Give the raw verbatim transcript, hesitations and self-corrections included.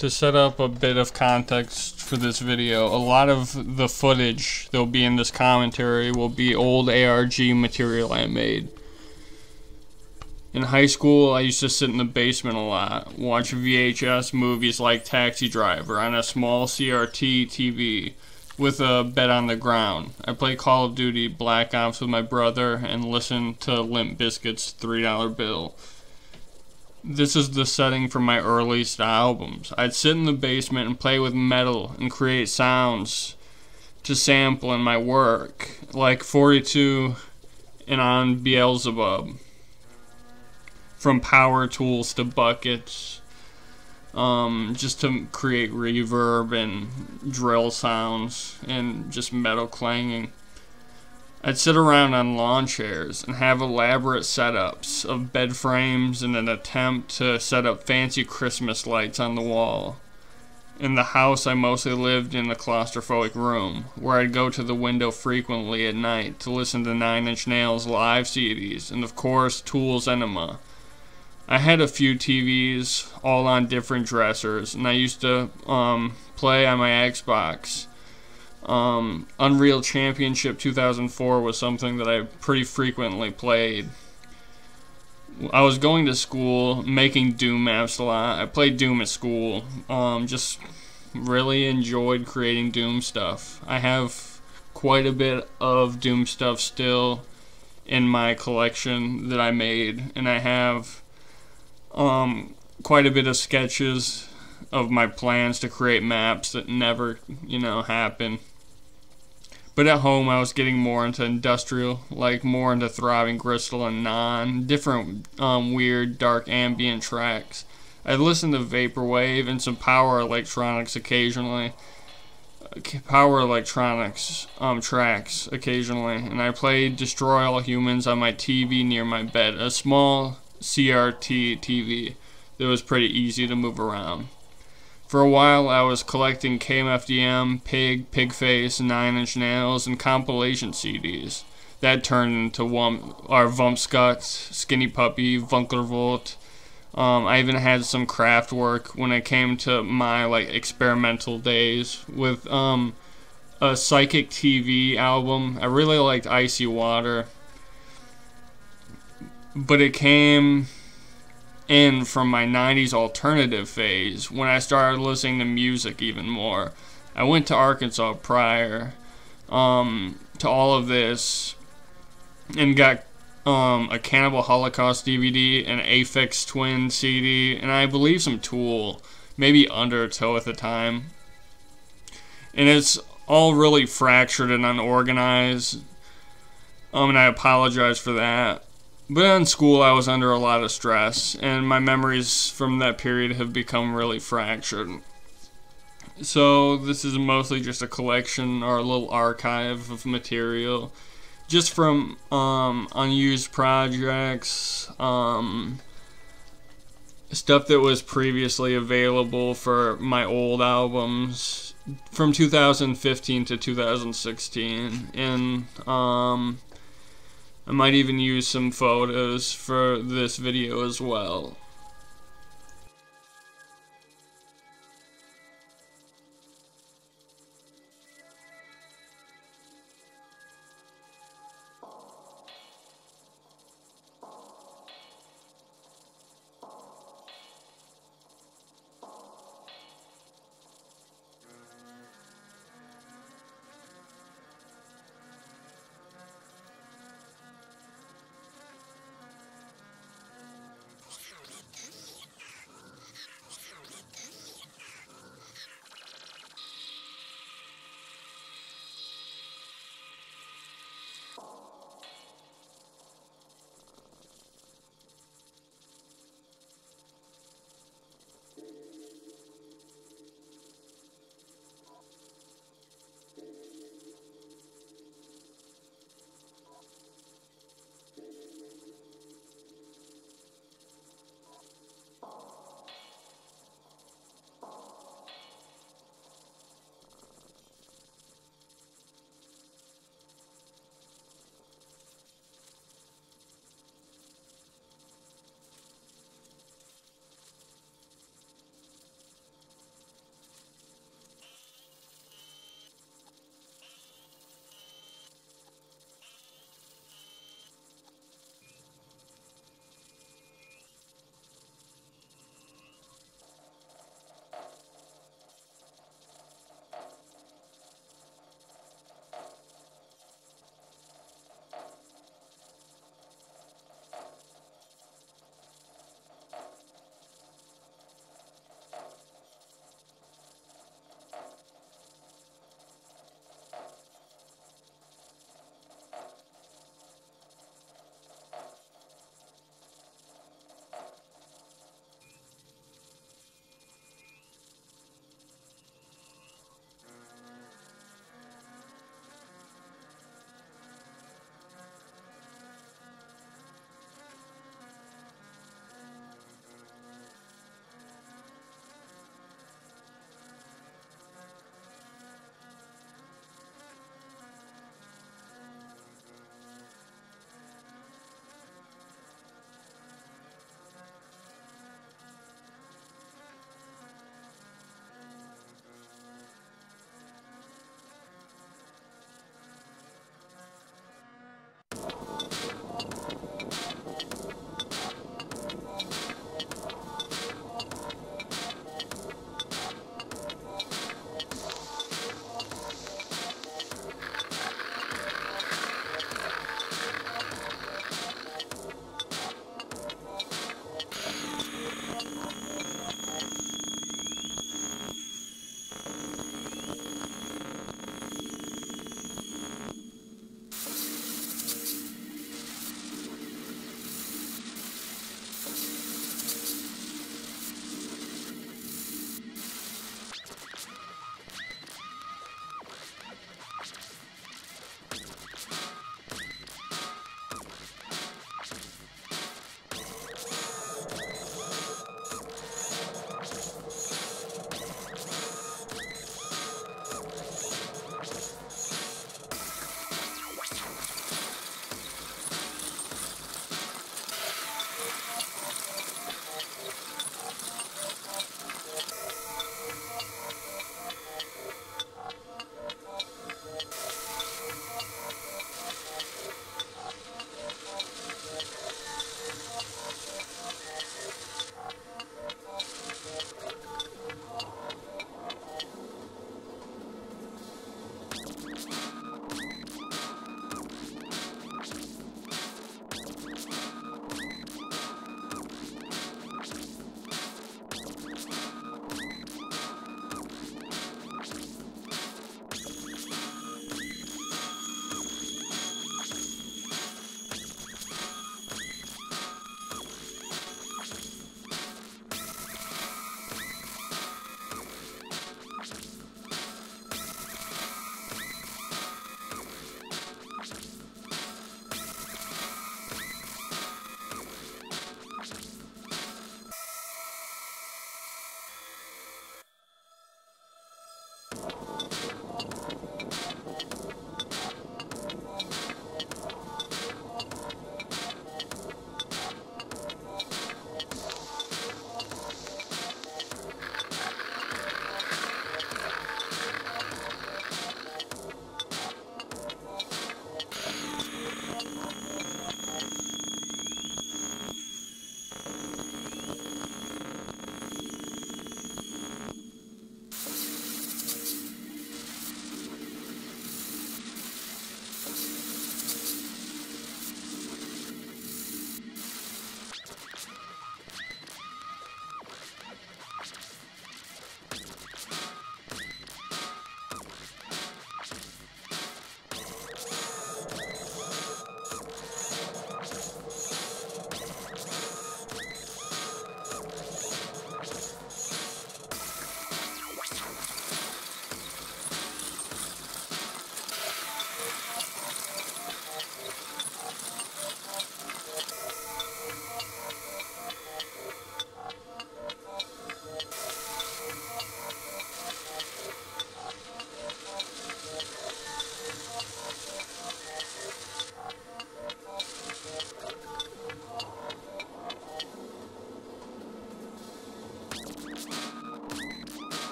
To set up a bit of context for this video, a lot of the footage that will be in this commentary will be old A R G material I made. In high school, I used to sit in the basement a lot, watch V H S movies like Taxi Driver on a small C R T T V with a bed on the ground. I played Call of Duty Black Ops with my brother and listened to Limp Bizkit's three dollar Bill. This is the setting for my earliest albums. I'd sit in the basement and play with metal and create sounds to sample in my work, like forty-two and On Beelzebub. From power tools to buckets, um, just to create reverb and drill sounds and just metal clanging. I'd sit around on lawn chairs and have elaborate setups of bed frames in an attempt to set up fancy Christmas lights on the wall. In the house, I mostly lived in a claustrophobic room, where I'd go to the window frequently at night to listen to Nine Inch Nails live C Ds and, of course, Tool's Enema. I had a few T Vs, all on different dressers, and I used to um, play on my Xbox. Um, Unreal Championship two thousand four was something that I pretty frequently played. I was going to school, making Doom maps a lot. I played Doom at school. Um, just really enjoyed creating Doom stuff. I have quite a bit of Doom stuff still in my collection that I made, and I have um, quite a bit of sketches of my plans to create maps that never, you know, happen. But at home, I was getting more into industrial, like more into Throbbing Gristle and Non, different um, weird, dark ambient tracks. I listened to Vaporwave and some power electronics occasionally, power electronics um, tracks occasionally, and I played Destroy All Humans on my T V near my bed, a small C R T T V that was pretty easy to move around. For a while, I was collecting K M F D M, Pig, Pigface, Nine Inch Nails, and compilation C Ds. That turned into Wump, or Vumpscut, Skinny Puppy, Vunkervolt. Um, I even had some craft work when it came to my like experimental days with um, a Psychic T V album. I really liked Icy Water, but it came in from my nineties alternative phase when I started listening to music even more. I went to Arkansas prior um, to all of this and got um, a Cannibal Holocaust D V D, an Aphex Twin C D, and I believe some Tool, maybe Undertow at the time. And it's all really fractured and unorganized, um, and I apologize for that. But in school, I was under a lot of stress, and my memories from that period have become really fractured. So this is mostly just a collection or a little archive of material, just from um, unused projects, um, stuff that was previously available for my old albums from two thousand fifteen to two thousand sixteen, and um, I might even use some photos for this video as well.